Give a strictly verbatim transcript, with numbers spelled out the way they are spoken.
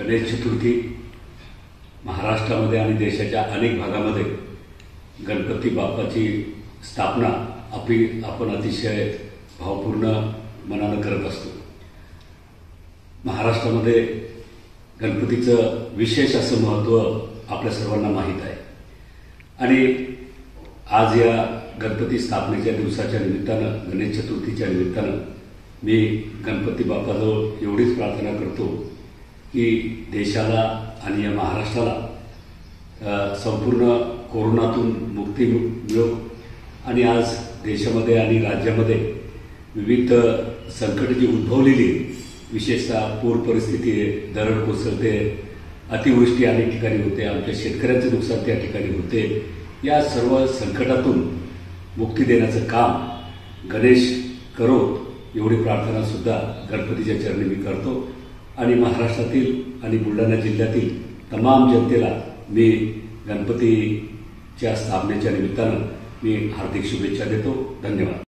गणेश चतुर्थी महाराष्ट्रामध्ये आणि देशाच्या अनेक भागामध्ये गणपती बाप्पाची स्थापना आपली आपण अतिशय भावपूर्ण मनानं करत असतो। महाराष्ट्रामध्ये गणपतीचं विशेष असं महत्त्व आपल्या सर्वांना माहीत आहे आणि आज या गणपती स्थापनेच्या दिवसाच्या निमित्तानं, गणेश चतुर्थीच्या निमित्तानं मी गणपती बाप्पाजवळ एवढीच प्रार्थना करतो की देशाला आणि या महाराष्ट्राला संपूर्ण कोरोनातून मुक्ती मिळो आणि आज देशामध्ये आणि राज्यामध्ये विविध संकट जी उद्भवलेली, विशेषतः पूर परिस्थिती आहे, दरड कोसळते, अतिवृष्टी अनेक ठिकाणी होते, आमच्या शेतकऱ्यांचे नुकसान त्या ठिकाणी होते, या सर्व संकटातून मुक्ती देण्याचं काम गणेश करो एवढी प्रार्थना सुद्धा गणपतीच्या चरणी मी करतो आणि महाराष्ट्रातील आणि बुलढाणा जिल्ह्यातील तमाम जनतेला मी गणपतीच्या स्थापनेच्या निमित्तानं मी हार्दिक शुभेच्छा देतो। धन्यवाद।